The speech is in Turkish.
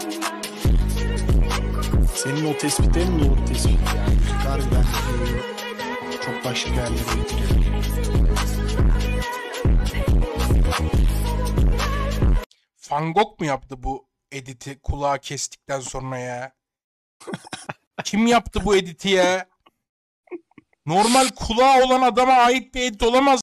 Senin o tespitlerin doğru tespit yani. Harbiden çok başka yerlere getiriyor. Van Gogh mu yaptı bu editi kulağı kestikten sonra ya? Kim yaptı bu editi ya? Normal kulağı olan adama ait bir edit olamaz.